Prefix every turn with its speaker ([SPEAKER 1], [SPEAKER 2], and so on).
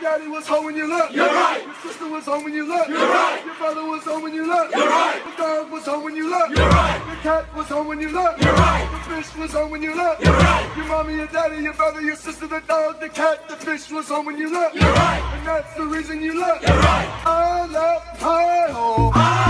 [SPEAKER 1] daddy was home when you left.
[SPEAKER 2] You're right.
[SPEAKER 1] Your sister was home when you left.
[SPEAKER 2] You're right.
[SPEAKER 1] Your brother was home when you left.
[SPEAKER 2] You're right.
[SPEAKER 1] The dog was home when you left.
[SPEAKER 2] You're right.
[SPEAKER 1] The cat was home when you left.
[SPEAKER 2] You're right.
[SPEAKER 1] The fish was home when you left.
[SPEAKER 2] You're right.
[SPEAKER 1] Your mommy, your daddy, your brother, your sister, the dog, the cat, the fish was home when you left.
[SPEAKER 2] You're right.
[SPEAKER 1] And that's the reason you left.
[SPEAKER 2] You're right.
[SPEAKER 1] I left my home.